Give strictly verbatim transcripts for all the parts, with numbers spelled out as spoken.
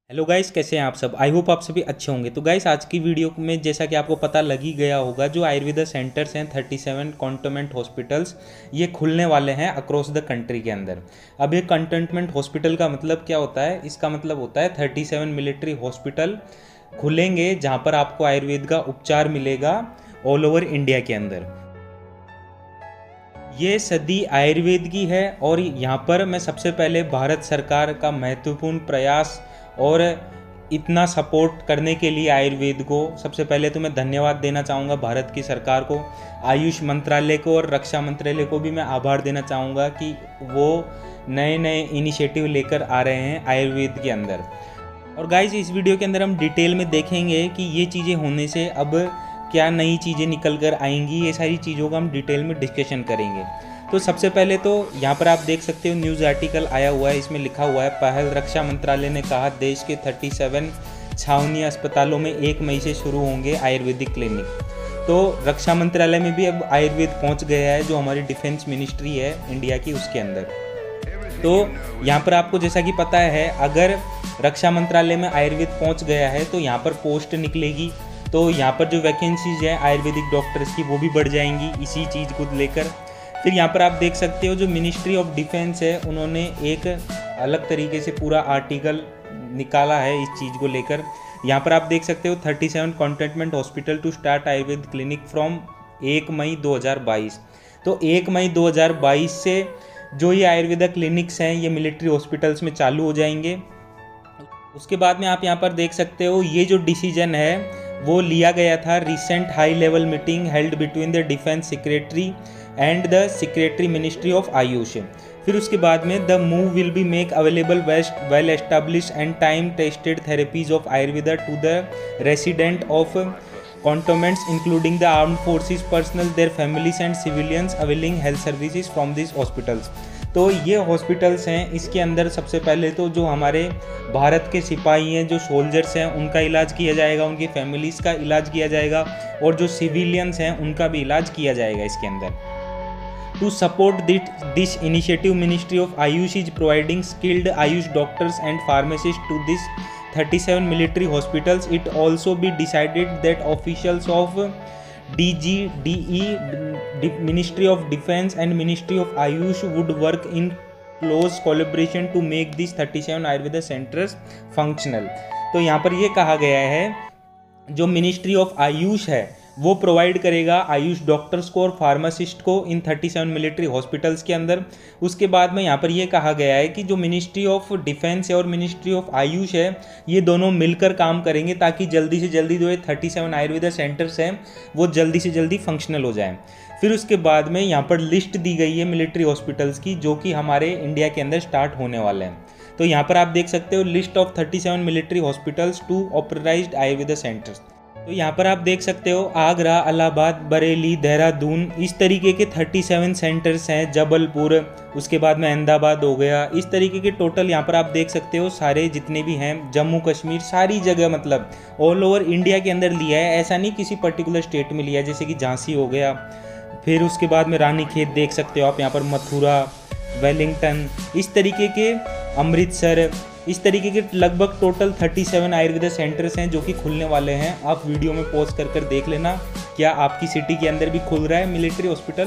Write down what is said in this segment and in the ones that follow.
Hello guys, कैसे हैं आप सब। आई होप आप सभी अच्छे होंगे। तो गाइस, आज की वीडियो में जैसा कि आपको पता लग ही गया होगा, जो आयुर्वेदा सेंटर्स हैं सैंतीस कंटोनमेंट हॉस्पिटल्स ये खुलने वाले हैं अक्रॉस द कंट्री के अंदर। अब ये कंटोनमेंट हॉस्पिटल का मतलब क्या होता है? इसका मतलब होता है सैंतीस मिलिट्री हॉस्पिटल खुलेंगे जहाँ पर आपको आयुर्वेद का उपचार मिलेगा ऑल ओवर इंडिया के अंदर। ये सदी आयुर्वेद की है और यहाँ पर मैं सबसे पहले भारत सरकार का महत्वपूर्ण प्रयास और इतना सपोर्ट करने के लिए आयुर्वेद को सबसे पहले तो मैं धन्यवाद देना चाहूँगा भारत की सरकार को, आयुष मंत्रालय को और रक्षा मंत्रालय को भी मैं आभार देना चाहूँगा कि वो नए नए इनिशिएटिव लेकर आ रहे हैं आयुर्वेद के अंदर। और गाइस, इस वीडियो के अंदर हम डिटेल में देखेंगे कि ये चीज़ें होने से अब क्या नई चीज़ें निकल कर आएंगी। ये सारी चीज़ों का हम डिटेल में डिस्कशन करेंगे। तो सबसे पहले तो यहाँ पर आप देख सकते हो न्यूज़ आर्टिकल आया हुआ है, इसमें लिखा हुआ है पहल रक्षा मंत्रालय ने कहा देश के सैंतीस छावनी अस्पतालों में एक मई से शुरू होंगे आयुर्वेदिक क्लिनिक। तो रक्षा मंत्रालय में भी अब आयुर्वेद पहुँच गया है, जो हमारी डिफेंस मिनिस्ट्री है इंडिया की उसके अंदर। तो यहाँ पर आपको जैसा कि पता है, अगर रक्षा मंत्रालय में आयुर्वेद पहुँच गया है तो यहाँ पर पोस्ट निकलेगी, तो यहाँ पर जो वैकेंसीज है आयुर्वेदिक डॉक्टर्स की वो भी बढ़ जाएंगी इसी चीज़ को लेकर। फिर यहाँ पर आप देख सकते हो जो मिनिस्ट्री ऑफ डिफेंस है उन्होंने एक अलग तरीके से पूरा आर्टिकल निकाला है इस चीज़ को लेकर। यहाँ पर आप देख सकते हो सैंतीस cantonment hospital to start Ayurveda clinic from एक मई दो हज़ार बाईस। तो एक मई दो हज़ार बाईस से जो ये आयुर्वेदा क्लिनिक्स हैं ये मिलिट्री हॉस्पिटल्स में चालू हो जाएंगे। उसके बाद में आप यहाँ पर देख सकते हो ये जो डिसीजन है वो लिया गया था recent high level meeting held between the defence secretary and the secretary ministry of AYUSH. फिर उसके बाद में the move will be make available best well establish and time tested therapies of Ayurveda to the resident of cantonments including the armed forces personnel their families and civilians availing health services from this hospitals. तो ये hospitals हैं, इसके अंदर सबसे पहले तो जो हमारे भारत के सिपाही हैं, जो सोल्जर्स हैं, उनका इलाज किया जाएगा, उनकी फैमिलीज़ का इलाज किया जाएगा और जो सिविलियंस हैं उनका भी इलाज किया जाएगा इसके अंदर। To support this initiative ministry of AYUSH is providing skilled AYUSH doctors and pharmacist to this सैंतीस military hospitals. It also be decided that officials of D G D E Ministry of Defense and Ministry of Ayush would work in close collaboration to make these सैंतीस Ayurveda centers functional। तो यहाँ पर ये कहा गया है जो ministry of Ayush है वो प्रोवाइड करेगा आयुष डॉक्टर्स को और फार्मासिस्ट को इन सैंतीस मिलिट्री हॉस्पिटल्स के अंदर। उसके बाद में यहाँ पर ये कहा गया है कि जो मिनिस्ट्री ऑफ डिफेंस है और मिनिस्ट्री ऑफ आयुष है ये दोनों मिलकर काम करेंगे ताकि जल्दी से जल्दी जो ये सैंतीस आयुर्वेदा सेंटर्स हैं वो जल्दी से जल्दी फंक्शनल हो जाएं। फिर उसके बाद में यहाँ पर लिस्ट दी गई है मिलिट्री हॉस्पिटल्स की जो कि हमारे इंडिया के अंदर स्टार्ट होने वाले हैं। तो यहाँ पर आप देख सकते हो लिस्ट ऑफ सैंतीस military hospitals to operatised Ayurveda centres. तो यहाँ पर आप देख सकते हो आगरा, इलाहाबाद, बरेली, देहरादून, इस तरीके के सैंतीस सेंटर्स हैं, जबलपुर, उसके बाद में अहमदाबाद हो गया। इस तरीके के टोटल यहाँ पर आप देख सकते हो सारे जितने भी हैं, जम्मू कश्मीर, सारी जगह मतलब ऑल ओवर इंडिया के अंदर लिया है। ऐसा नहीं किसी पर्टिकुलर स्टेट में लिया है, जैसे कि झांसी हो गया। फिर उसके बाद में रानीखेत देख सकते हो आप यहाँ पर, मथुरा, वेलिंगटन, इस तरीके के अमृतसर, इस तरीके के लगभग टोटल सैंतीस आयुर्वेदा सेंटर्स हैं जो कि खुलने वाले हैं। आप वीडियो में पॉज कर कर देख लेना क्या आपकी सिटी के अंदर भी खुल रहा है मिलिट्री हॉस्पिटल।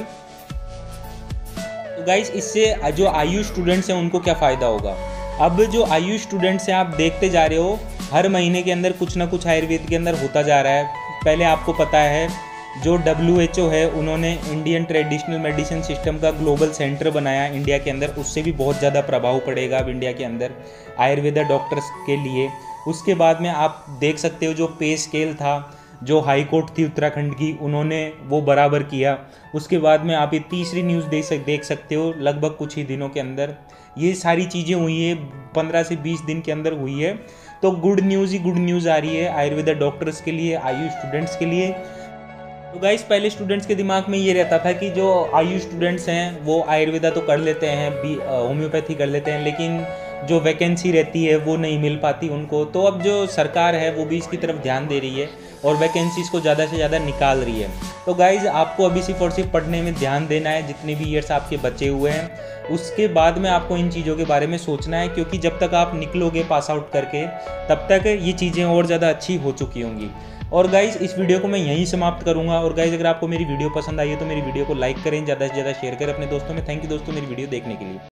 तो गाइस, इससे जो आयुष स्टूडेंट्स हैं उनको क्या फ़ायदा होगा? अब जो आयुष स्टूडेंट्स हैं आप देखते जा रहे हो हर महीने के अंदर कुछ ना कुछ आयुर्वेद के अंदर होता जा रहा है। पहले आपको पता है जो डब्ल्यू एच ओ है उन्होंने इंडियन ट्रेडिशनल मेडिसिन सिस्टम का ग्लोबल सेंटर बनाया इंडिया के अंदर, उससे भी बहुत ज़्यादा प्रभाव पड़ेगा अब इंडिया के अंदर आयुर्वेदा डॉक्टर्स के लिए। उसके बाद में आप देख सकते हो जो पे स्केल था, जो हाई कोर्ट थी उत्तराखंड की, उन्होंने वो बराबर किया। उसके बाद में आप ये तीसरी न्यूज़ देख सक देख सकते हो लगभग कुछ ही दिनों के अंदर ये सारी चीज़ें हुई है, पंद्रह से बीस दिन के अंदर हुई है। तो गुड न्यूज़ ही गुड न्यूज़ आ रही है आयुर्वेदा डॉक्टर्स के लिए, आयुष स्टूडेंट्स के लिए। तो गाइस, पहले स्टूडेंट्स के दिमाग में ये रहता था कि जो आयुष स्टूडेंट्स हैं वो आयुर्वेदा तो कर लेते हैं, बी होम्योपैथी कर लेते हैं, लेकिन जो वैकेंसी रहती है वो नहीं मिल पाती उनको। तो अब जो सरकार है वो भी इसकी तरफ ध्यान दे रही है और वैकेंसीज़ को ज़्यादा से ज़्यादा निकाल रही है। तो गाइज़ आपको अभी सिर्फ और सिर्फ पढ़ने में ध्यान देना है, जितने भी ईयर्स आपके बचे हुए हैं उसके बाद में आपको इन चीज़ों के बारे में सोचना है, क्योंकि जब तक आप निकलोगे पास आउट करके तब तक ये चीज़ें और ज़्यादा अच्छी हो चुकी होंगी। और गाइज़ इस वीडियो को मैं यहीं समाप्त करूंगा। और गाइज़ अगर आपको मेरी वीडियो पसंद आई है तो मेरी वीडियो को लाइक करें, ज़्यादा से ज़्यादा शेयर करें अपने दोस्तों में। थैंक यू दोस्तों मेरी वीडियो देखने के लिए।